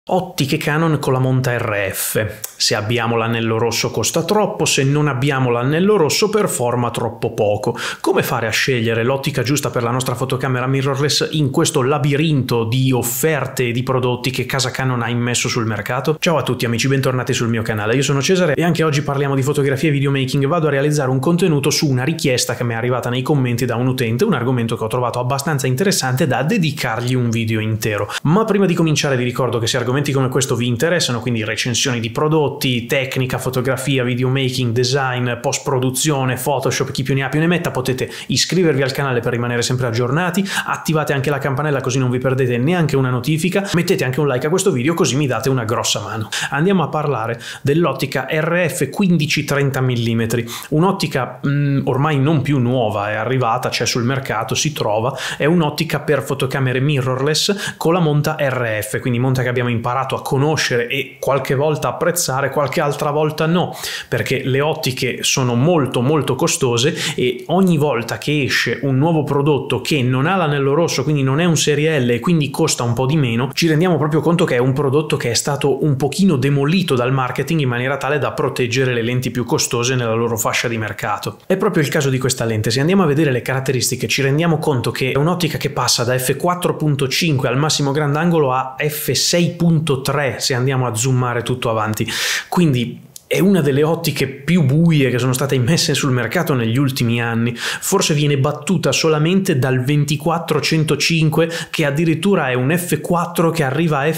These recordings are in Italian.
Ottiche Canon con la monta RF. Se abbiamo l'anello rosso costa troppo, se non abbiamo l'anello rosso performa troppo poco. Come fare a scegliere l'ottica giusta per la nostra fotocamera mirrorless in questo labirinto di offerte e di prodotti che casa Canon ha immesso sul mercato? Ciao a tutti amici, bentornati sul mio canale, io sono Cesare e anche oggi parliamo di fotografia e videomaking. Vado a realizzare un contenuto su una richiesta che mi è arrivata nei commenti da un utente, un argomento che ho trovato abbastanza interessante da dedicargli un video intero. Ma prima di cominciare vi ricordo che se argomenti come questo vi interessano, quindi recensioni di prodotti, tecnica, fotografia, videomaking, design, post-produzione, Photoshop, chi più ne ha più ne metta, potete iscrivervi al canale per rimanere sempre aggiornati, attivate anche la campanella così non vi perdete neanche una notifica, mettete anche un like a questo video così mi date una grossa mano. Andiamo a parlare dell'ottica RF 15-30 mm, un'ottica ormai non più nuova, è arrivata, c'è sul mercato, si trova, è un'ottica per fotocamere mirrorless con la monta RF, quindi monta che abbiamo imparato a conoscere e qualche volta apprezzare, qualche altra volta no, perché le ottiche sono molto costose e ogni volta che esce un nuovo prodotto che non ha l'anello rosso, quindi non è un serie L e quindi costa un po' di meno, ci rendiamo proprio conto che è un prodotto che è stato un pochino demolito dal marketing in maniera tale da proteggere le lenti più costose nella loro fascia di mercato. È proprio il caso di questa lente. Se andiamo a vedere le caratteristiche ci rendiamo conto che è un'ottica che passa da f4.5 al massimo grandangolo a f6.3 se andiamo a zoomare tutto avanti, quindi è una delle ottiche più buie che sono state immesse sul mercato negli ultimi anni. Forse viene battuta solamente dal 24-105 che addirittura è un f4 che arriva a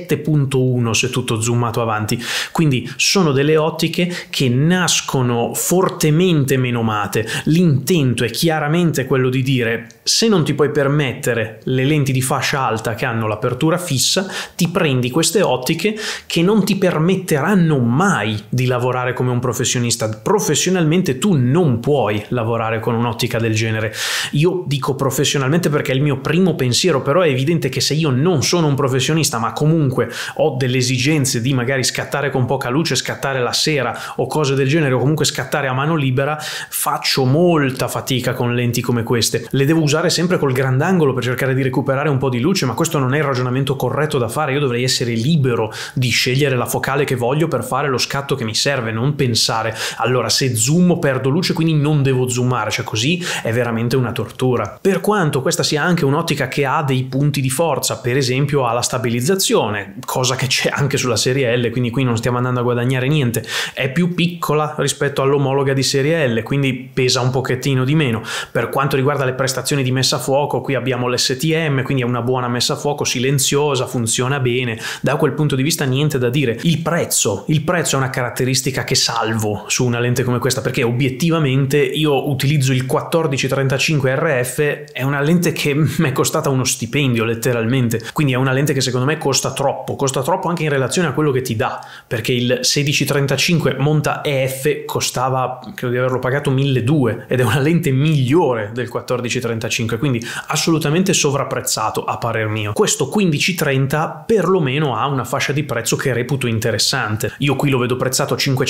f7.1 se tutto zoomato avanti. Quindi sono delle ottiche che nascono fortemente menomate. L'intento è chiaramente quello di dire: se non ti puoi permettere le lenti di fascia alta che hanno l'apertura fissa, ti prendi queste ottiche che non ti permetteranno mai di lavorare come un professionista. Professionalmente tu non puoi lavorare con un'ottica del genere. Io dico professionalmente perché è il mio primo pensiero, però è evidente che se io non sono un professionista ma comunque ho delle esigenze di magari scattare con poca luce, scattare la sera o cose del genere, o comunque scattare a mano libera, faccio molta fatica con lenti come queste. Le devo usare sempre col grandangolo per cercare di recuperare un po' di luce, ma questo non è il ragionamento corretto da fare. Io dovrei essere libero di scegliere la focale che voglio per fare lo scatto che mi serve, non pensare allora se zoomo perdo luce quindi non devo zoomare, cioè così è veramente una tortura. Per quanto questa sia anche un'ottica che ha dei punti di forza, per esempio ha la stabilizzazione, cosa che c'è anche sulla serie L, quindi qui non stiamo andando a guadagnare niente, è più piccola rispetto all'omologa di serie L, quindi pesa un pochettino di meno. Per quanto riguarda le prestazioni di messa a fuoco, qui abbiamo l'STM, quindi è una buona messa a fuoco, silenziosa, funziona bene, da quel punto di vista niente da dire. Il prezzo è una caratteristica che salvo su una lente come questa, perché obiettivamente io utilizzo il 14-35 RF, è una lente che mi è costata uno stipendio letteralmente, quindi è una lente che secondo me costa troppo anche in relazione a quello che ti dà, perché il 16-35 monta EF costava, credo di averlo pagato 1.200 ed è una lente migliore del 14-35, quindi assolutamente sovrapprezzato a parer mio. Questo 15-30 perlomeno ha una fascia di prezzo che reputo interessante. Io qui lo vedo prezzato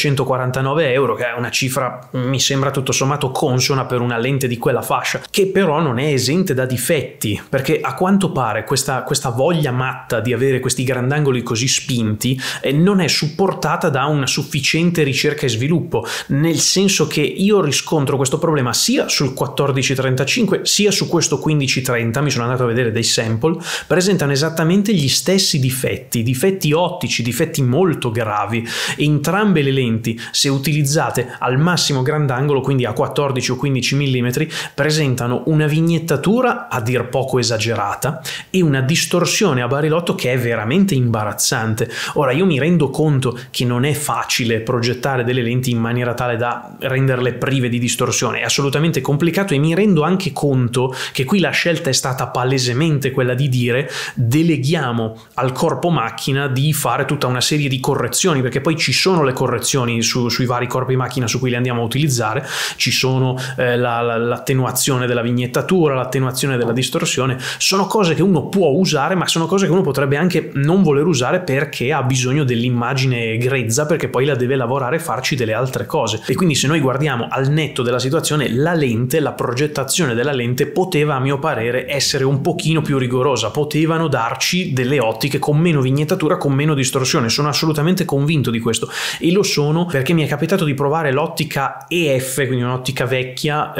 549 euro, che è una cifra mi sembra tutto sommato consona per una lente di quella fascia, che però non è esente da difetti, perché a quanto pare questa voglia matta di avere questi grandangoli così spinti non è supportata da una sufficiente ricerca e sviluppo, nel senso che io riscontro questo problema sia sul 14-35 sia su questo 15-30, mi sono andato a vedere dei sample, presentano esattamente gli stessi difetti ottici, difetti molto gravi. Entrambe le lenti, se utilizzate al massimo grandangolo, quindi a 14 o 15 mm, presentano una vignettatura a dir poco esagerata e una distorsione a barilotto che è veramente imbarazzante. Ora io mi rendo conto che non è facile progettare delle lenti in maniera tale da renderle prive di distorsione, è assolutamente complicato, e mi rendo anche conto che qui la scelta è stata palesemente quella di dire: deleghiamo al corpo macchina di fare tutta una serie di correzioni, perché poi ci sono le correzioni sui vari corpi macchina su cui li andiamo a utilizzare, ci sono l'attenuazione della vignettatura, l'attenuazione della distorsione. Sono cose che uno può usare, ma sono cose che uno potrebbe anche non voler usare perché ha bisogno dell'immagine grezza, perché poi la deve lavorare e farci delle altre cose. E quindi se noi guardiamo al netto della situazione, la lente, la progettazione della lente poteva, a mio parere, essere un pochino più rigorosa, potevano darci delle ottiche con meno vignettatura, con meno distorsione. Sono assolutamente convinto di questo, e lo sono perché mi è capitato di provare l'ottica EF, quindi un'ottica vecchia,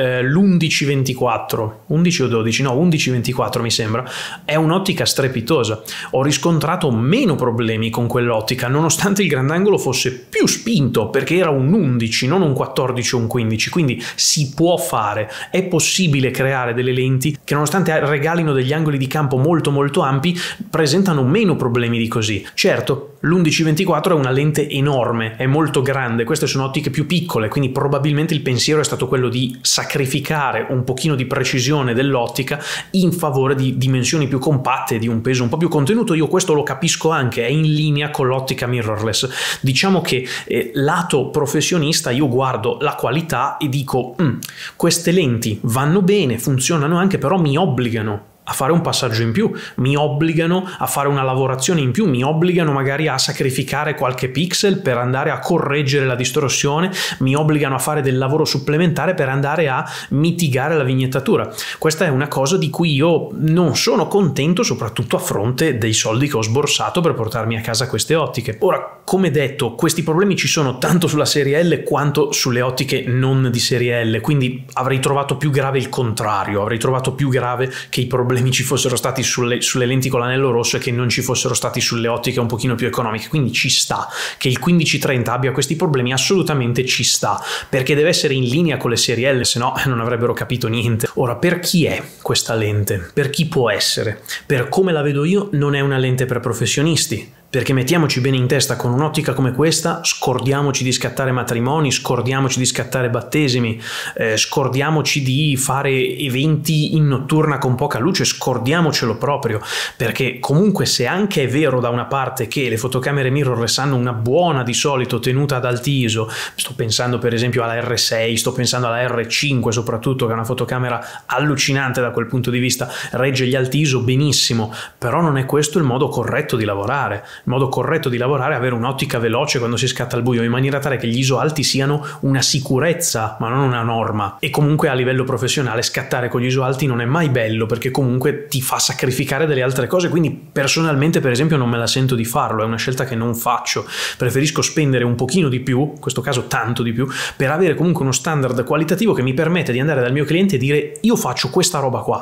l'11-24, 11 o 12, no 11-24 mi sembra. È un'ottica strepitosa, ho riscontrato meno problemi con quell'ottica nonostante il grandangolo fosse più spinto, perché era un 11 non un 14 o un 15, quindi si può fare, è possibile creare delle lenti che nonostante regalino degli angoli di campo molto molto ampi presentano meno problemi di così. Certo, l'11-24 è una lente enorme, è molto grande, queste sono ottiche più piccole, quindi probabilmente il pensiero è stato quello di sacrificare un pochino di precisione dell'ottica in favore di dimensioni più compatte, di un peso un po' più contenuto. Io questo lo capisco anche, è in linea con l'ottica mirrorless. Diciamo che lato professionista io guardo la qualità e dico queste lenti vanno bene, funzionano anche, però mi obbligano a fare un passaggio in più, mi obbligano a fare una lavorazione in più, mi obbligano magari a sacrificare qualche pixel per andare a correggere la distorsione, mi obbligano a fare del lavoro supplementare per andare a mitigare la vignettatura. Questa è una cosa di cui io non sono contento, soprattutto a fronte dei soldi che ho sborsato per portarmi a casa queste ottiche. Ora, come detto, questi problemi ci sono tanto sulla serie L quanto sulle ottiche non di serie L, quindi avrei trovato più grave il contrario, avrei trovato più grave che i problemi ci fossero stati sulle lenti con l'anello rosso e che non ci fossero stati sulle ottiche un pochino più economiche. Quindi ci sta che il 15-30 abbia questi problemi, assolutamente ci sta, perché deve essere in linea con le serie L, se no non avrebbero capito niente. Ora, per chi è questa lente? Per chi può essere? Per come la vedo io, non è una lente per professionisti, perché mettiamoci bene in testa, con un'ottica come questa scordiamoci di scattare matrimoni, scordiamoci di scattare battesimi, scordiamoci di fare eventi in notturna con poca luce, scordiamocelo proprio, perché comunque, se anche è vero da una parte che le fotocamere mirrorless hanno una buona di solito tenuta ad alti ISO, sto pensando per esempio alla R6, sto pensando alla R5 soprattutto, che è una fotocamera allucinante da quel punto di vista, regge gli alti ISO benissimo, però non è questo il modo corretto di lavorare. Il modo corretto di lavorare è avere un'ottica veloce quando si scatta al buio, in maniera tale che gli ISO alti siano una sicurezza ma non una norma. E comunque a livello professionale scattare con gli ISO alti non è mai bello, perché comunque ti fa sacrificare delle altre cose. Quindi personalmente per esempio non me la sento di farlo, è una scelta che non faccio, preferisco spendere un pochino di più, in questo caso tanto di più, per avere comunque uno standard qualitativo che mi permette di andare dal mio cliente e dire: io faccio questa roba qua,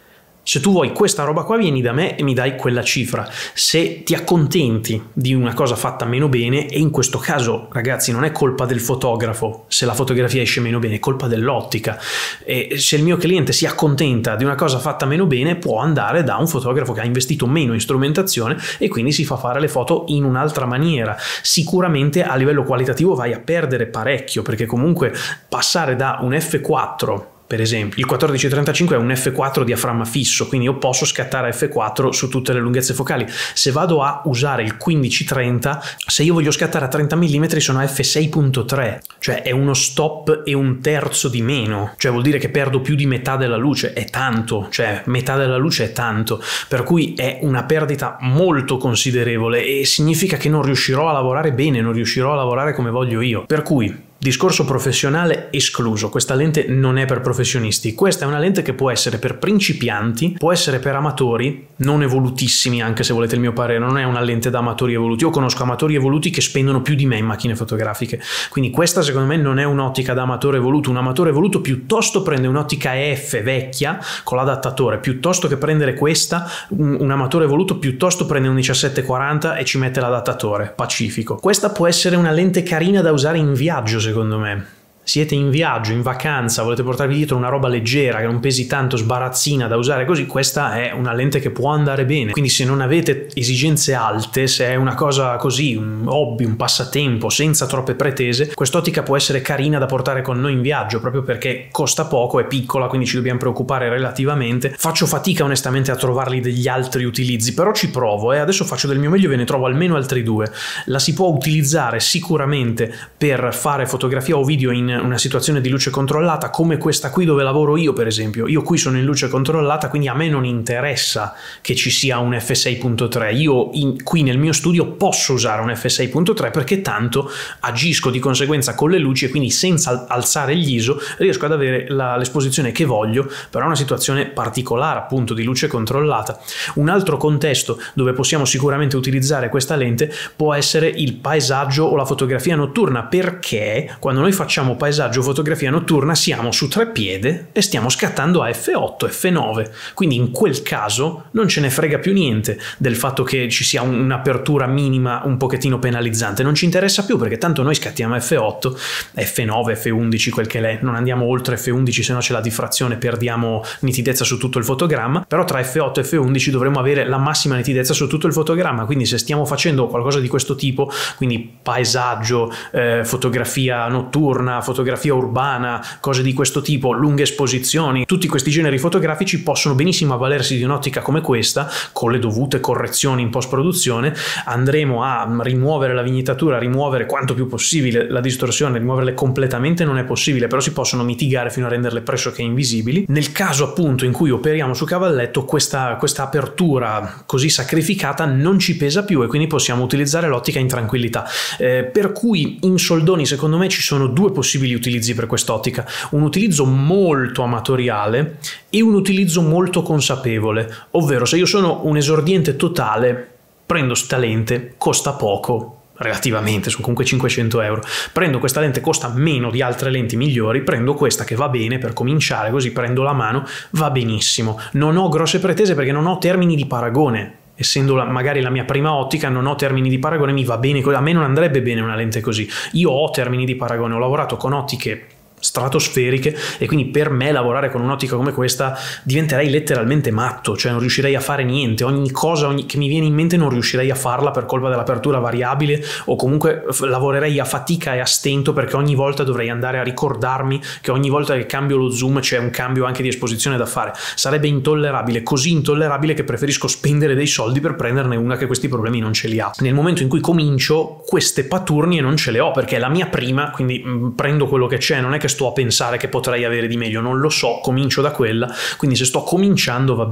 se tu vuoi questa roba qua vieni da me e mi dai quella cifra. Se ti accontenti di una cosa fatta meno bene, e in questo caso ragazzi non è colpa del fotografo se la fotografia esce meno bene, è colpa dell'ottica, e se il mio cliente si accontenta di una cosa fatta meno bene può andare da un fotografo che ha investito meno in strumentazione e quindi si fa fare le foto in un'altra maniera. Sicuramente a livello qualitativo vai a perdere parecchio, perché comunque passare da un f4, per esempio, il 14-35 è un f4 diaframma fisso, quindi io posso scattare a f4 su tutte le lunghezze focali. Se vado a usare il 15-30, se io voglio scattare a 30 mm sono a f6.3, cioè è uno stop e un terzo di meno, cioè vuol dire che perdo più di metà della luce, è tanto, cioè metà della luce è tanto, per cui è una perdita molto considerevole e significa che non riuscirò a lavorare bene, non riuscirò a lavorare come voglio io. Per cui discorso professionale escluso, questa lente non è per professionisti, questa è una lente che può essere per principianti, può essere per amatori non evolutissimi, anche se volete il mio parere, non è una lente da amatori evoluti. Io conosco amatori evoluti che spendono più di me in macchine fotografiche, quindi questa secondo me non è un'ottica da amatore evoluto. Un amatore evoluto piuttosto prende un'ottica EF vecchia con l'adattatore, piuttosto che prendere questa, un amatore evoluto piuttosto prende un 1740 e ci mette l'adattatore, pacifico. Questa può essere una lente carina da usare in viaggio secondo me. siete in viaggio, in vacanza, volete portarvi dietro una roba leggera che non pesi tanto, sbarazzina da usare così, questa è una lente che può andare bene. Quindi se non avete esigenze alte, se è una cosa così, un hobby, un passatempo senza troppe pretese, quest'ottica può essere carina da portare con noi in viaggio, proprio perché costa poco, è piccola, quindi ci dobbiamo preoccupare relativamente. Faccio fatica onestamente a trovarli degli altri utilizzi, però ci provo e adesso faccio del mio meglio, ve ne trovo almeno altri due. La si può utilizzare sicuramente per fare fotografia o video in una situazione di luce controllata come questa qui dove lavoro io, per esempio. Io qui sono in luce controllata, quindi a me non interessa che ci sia un f6.3. Io qui nel mio studio posso usare un f6.3 perché tanto agisco di conseguenza con le luci e quindi senza alzare gli ISO riesco ad avere l'esposizione che voglio, però è una situazione particolare appunto di luce controllata. Un altro contesto dove possiamo sicuramente utilizzare questa lente può essere il paesaggio o la fotografia notturna, perché quando noi facciamo paesaggio o fotografia notturna siamo su treppiede e stiamo scattando a f8, f9, quindi in quel caso non ce ne frega più niente del fatto che ci sia un'apertura minima un pochettino penalizzante, non ci interessa più perché tanto noi scattiamo a f8, f9, f11, quel che è, non andiamo oltre f11 se no c'è la diffrazione, perdiamo nitidezza su tutto il fotogramma, però tra f8 e f11 dovremo avere la massima nitidezza su tutto il fotogramma, quindi se stiamo facendo qualcosa di questo tipo, quindi paesaggio, fotografia notturna, fotografia urbana, cose di questo tipo, lunghe esposizioni, tutti questi generi fotografici possono benissimo avvalersi di un'ottica come questa, con le dovute correzioni in post-produzione. Andremo a rimuovere la vignettatura, rimuovere quanto più possibile la distorsione, rimuoverle completamente non è possibile, però si possono mitigare fino a renderle pressoché invisibili. Nel caso appunto in cui operiamo su cavalletto, questa apertura così sacrificata non ci pesa più e quindi possiamo utilizzare l'ottica in tranquillità, per cui in soldoni secondo me ci sono due possibili utilizzi per quest'ottica: un utilizzo molto amatoriale e un utilizzo molto consapevole, ovvero se io sono un esordiente totale prendo sta lente, costa poco relativamente, sono comunque 500 euro, prendo questa lente, costa meno di altre lenti migliori, prendo questa che va bene per cominciare, così prendo la mano, va benissimo, non ho grosse pretese perché non ho termini di paragone. Essendo magari la mia prima ottica, non ho termini di paragone, mi va bene, a me non andrebbe bene una lente così. Io ho termini di paragone, ho lavorato con ottiche stratosferiche e quindi per me lavorare con un'ottica come questa diventerei letteralmente matto, cioè non riuscirei a fare niente, ogni cosa che mi viene in mente non riuscirei a farla per colpa dell'apertura variabile, o comunque lavorerei a fatica e a stento perché ogni volta dovrei andare a ricordarmi che ogni volta che cambio lo zoom c'è un cambio anche di esposizione da fare. Sarebbe intollerabile, così intollerabile che preferisco spendere dei soldi per prenderne una che questi problemi non ce li ha. Nel momento in cui comincio queste paturnie non ce le ho perché è la mia prima, quindi prendo quello che c'è, non è che sto a pensare che potrei avere di meglio, non lo so, comincio da quella, quindi se sto cominciando va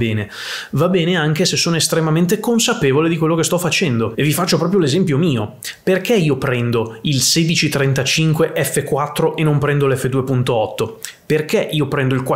bene anche se sono estremamente consapevole di quello che sto facendo. E vi faccio proprio l'esempio mio: perché io prendo il 1635 f4 e non prendo l'f2.8? Perché io prendo il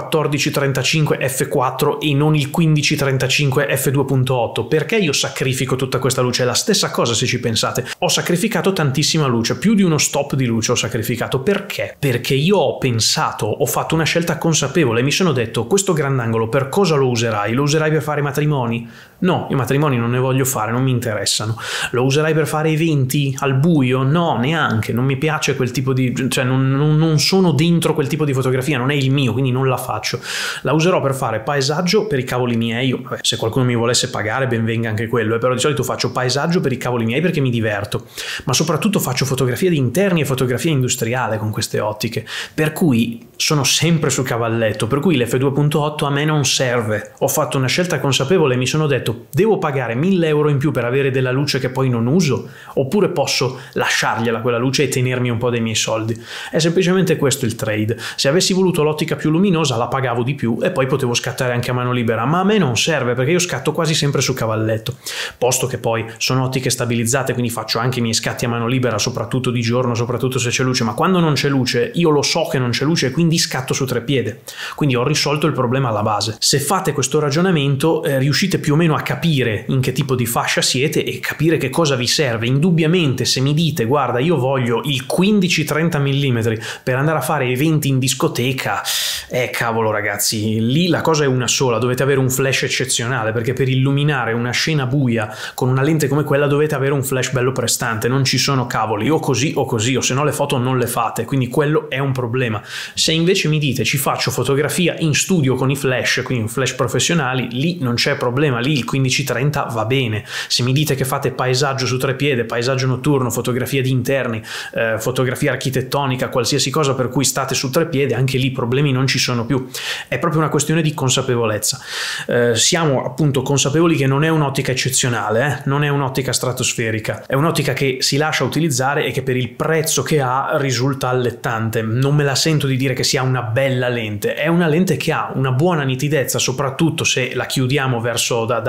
1435 f4 e non il 1535 f2.8? Perché io sacrifico tutta questa luce? È la stessa cosa se ci pensate, ho sacrificato tantissima luce, più di uno stop di luce ho sacrificato. Perché? Perché io ho pensato, ho fatto una scelta consapevole, mi sono detto: questo grandangolo per cosa lo userai? Lo userai per fare matrimoni? No, i matrimoni non ne voglio fare, non mi interessano. Lo userai per fare eventi al buio? No, neanche, non mi piace quel tipo di, cioè non sono dentro quel tipo di fotografia, non è il mio, quindi non la faccio. La userò per fare paesaggio per i cavoli miei. Vabbè, se qualcuno mi volesse pagare ben venga anche quello, però di solito faccio paesaggio per i cavoli miei perché mi diverto, ma soprattutto faccio fotografia di interni e fotografia industriale con queste ottiche, per cui sono sempre su cavalletto, per cui l'F2.8 a me non serve. Ho fatto una scelta consapevole e mi sono detto: devo pagare 1000 euro in più per avere della luce che poi non uso, oppure posso lasciargliela quella luce e tenermi un po' dei miei soldi? È semplicemente questo il trade. Se avessi voluto l'ottica più luminosa la pagavo di più e poi potevo scattare anche a mano libera, ma a me non serve perché io scatto quasi sempre su cavalletto, posto che poi sono ottiche stabilizzate, quindi faccio anche i miei scatti a mano libera, soprattutto di giorno, soprattutto se c'è luce, ma quando non c'è luce io lo so che non c'è luce e quindi scatto su treppiede, quindi ho risolto il problema alla base. Se fate questo ragionamento riuscite più o meno insomma capire in che tipo di fascia siete e capire che cosa vi serve. Indubbiamente se mi dite guarda io voglio il 15-30 mm per andare a fare eventi in discoteca, cavolo ragazzi, lì la cosa è una sola, dovete avere un flash eccezionale, perché per illuminare una scena buia con una lente come quella dovete avere un flash bello prestante, non ci sono cavoli, o così o così, o se no le foto non le fate, quindi quello è un problema. Se invece mi dite ci faccio fotografia in studio con i flash, quindi flash professionali, lì non c'è problema, lì il 15-30 va bene. Se mi dite che fate paesaggio su trepiede, paesaggio notturno, fotografia di interni, fotografia architettonica, qualsiasi cosa per cui state su trepiede, anche lì problemi non ci sono più. È proprio una questione di consapevolezza. Siamo appunto consapevoli che non è un'ottica eccezionale, non è un'ottica stratosferica, è un'ottica che si lascia utilizzare e che per il prezzo che ha risulta allettante. Non me la sento di dire che sia una bella lente, è una lente che ha una buona nitidezza, soprattutto se la chiudiamo verso da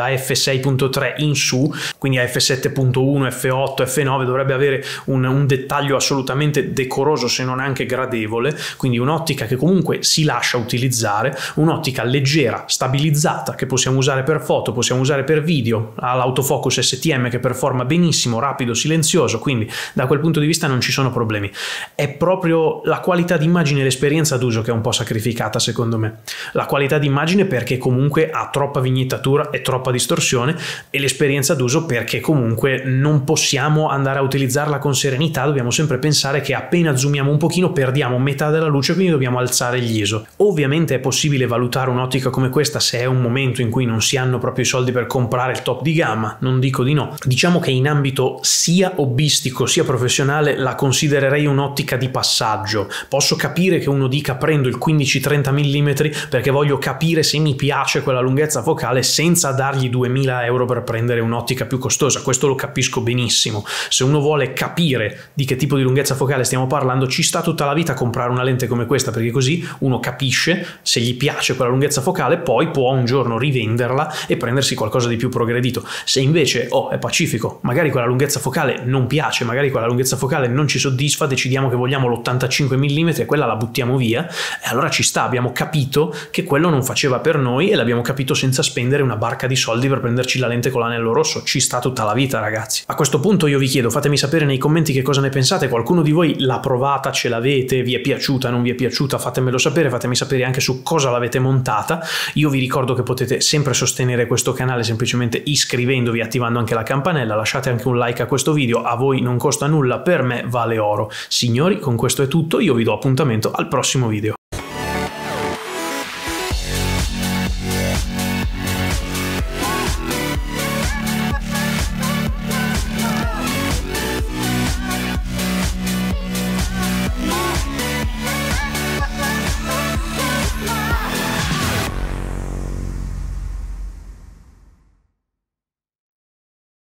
f6.3 in su, quindi a f7.1, f8, f9 dovrebbe avere un dettaglio assolutamente decoroso, se non anche gradevole, quindi un'ottica che comunque si lascia utilizzare, un'ottica leggera, stabilizzata, che possiamo usare per foto, possiamo usare per video, ha l'autofocus STM che performa benissimo, rapido, silenzioso, quindi da quel punto di vista non ci sono problemi. È proprio la qualità d'immagine e l'esperienza d'uso che è un po' sacrificata secondo me. La qualità d'immagine perché comunque ha troppa vignettatura e troppa distorsione, e l'esperienza d'uso perché comunque non possiamo andare a utilizzarla con serenità, dobbiamo sempre pensare che appena zoomiamo un pochino perdiamo metà della luce, quindi dobbiamo alzare gli ISO. Ovviamente è possibile valutare un'ottica come questa se è un momento in cui non si hanno proprio i soldi per comprare il top di gamma, non dico di no. Diciamo che in ambito sia hobbistico sia professionale la considererei un'ottica di passaggio. Posso capire che uno dica prendo il 15-30 mm perché voglio capire se mi piace quella lunghezza focale senza dargli 2000 euro per prendere un'ottica più costosa, questo lo capisco benissimo. Se uno vuole capire di che tipo di lunghezza focale stiamo parlando, ci sta tutta la vita a comprare una lente come questa, perché così uno capisce se gli piace quella lunghezza focale, poi può un giorno rivenderla e prendersi qualcosa di più progredito. Se invece è pacifico, magari quella lunghezza focale non piace, magari quella lunghezza focale non ci soddisfa, decidiamo che vogliamo l'85 mm e quella la buttiamo via, e allora ci sta, abbiamo capito che quello non faceva per noi e l'abbiamo capito senza spendere una barca di soldi per prenderci la lente con l'anello rosso. Ci sta tutta la vita ragazzi. A questo punto io vi chiedo, fatemi sapere nei commenti che cosa ne pensate, qualcuno di voi l'ha provata, ce l'avete, vi è piaciuta, non vi è piaciuta, fatemelo sapere, fatemi sapere anche su cosa l'avete montata. Io vi ricordo che potete sempre sostenere questo canale semplicemente iscrivendovi, attivando anche la campanella, lasciate anche un like a questo video, a voi non costa nulla, per me vale oro. Signori, con questo è tutto, io vi do appuntamento al prossimo video.